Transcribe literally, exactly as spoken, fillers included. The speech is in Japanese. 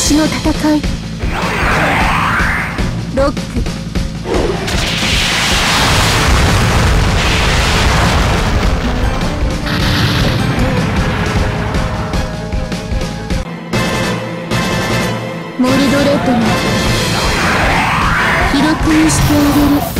私の戦い。ロック。モルドレッドに記録にしてあげる。